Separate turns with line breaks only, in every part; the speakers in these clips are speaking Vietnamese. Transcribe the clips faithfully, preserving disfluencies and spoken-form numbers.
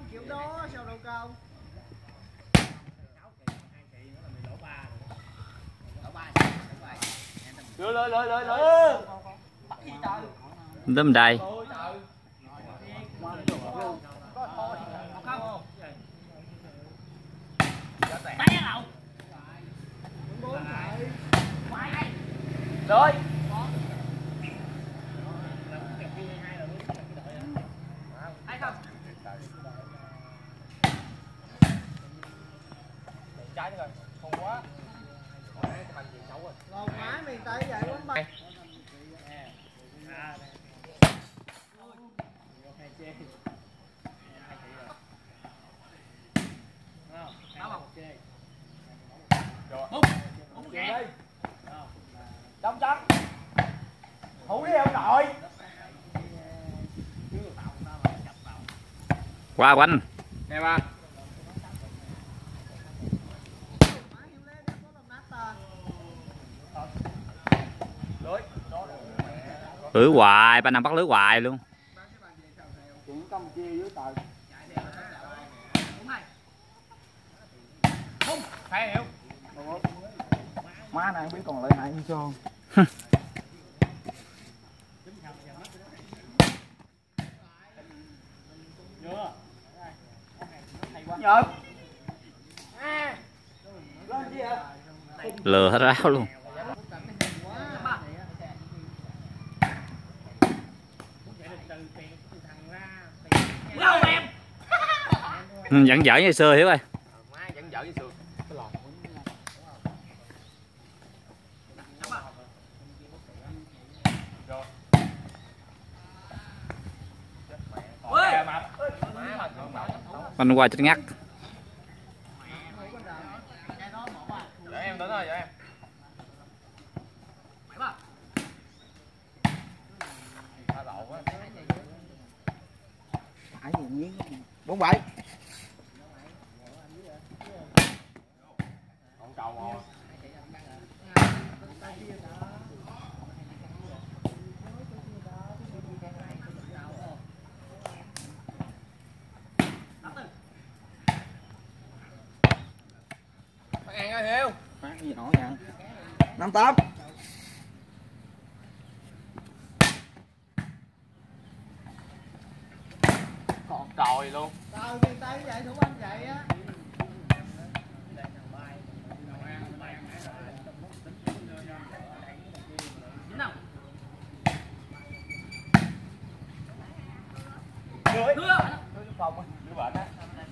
kiểu đó sao đâu Công.
lưới lưới lưới lưới lưới
Đâm đầy.
rồi trái nữa rồi không quá
Ngon má miền Tây vậy quán bay.
Đông trắng thủ đi ông nội.
Qua quanh.
Nè ba.
Lưới hoài, ba năm bắt lưới hoài luôn.
Thấy hiểu.
Má này không biết còn lợi hại như sao.
Nhợt.
Lừa hết ráo luôn. Ừ, vẫn dở như xưa Hiếu ơi.
Vẫn dở như xưa.
Banh qua chết ngắt.
Để em đến rồi, để em.
Phải gì miếng bốn bảy.
Con cầu ngon. Phát ăn ơi Hiếu.
Phát gì nổi nha. năm tám.
Còn còi luôn.
Tao miền Tây vậy thủ anh vậy á.
Lưới. Lưới phòng á, lưới bệnh á.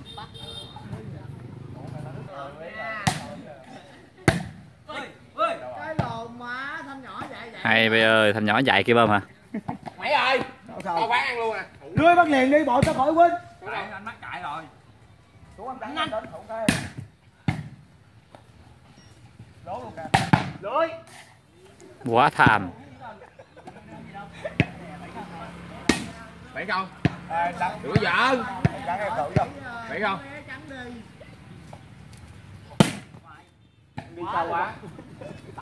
Cái lồn mà thanh nhỏ vậy vậy.
Hay bây ơi, thanh nhỏ dạy kia bơm hả?
Mày ơi. Tao bán ăn luôn à.
Lưới bắt liền đi bộ cho khỏi quên.
Anh mắc chạy rồi.
Xuống anh đánh đến thủ cái.
Lố luôn kìa. Lưới.
Quá tham.
Phải không? Đừng có giỡn. Phải không? Đi sâu quá.